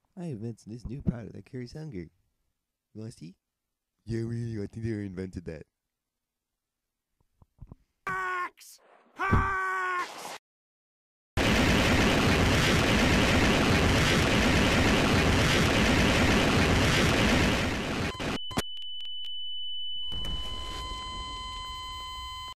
I invented this new product that cures hunger. You want to see? Yeah, I think they invented that. Hax! Hax!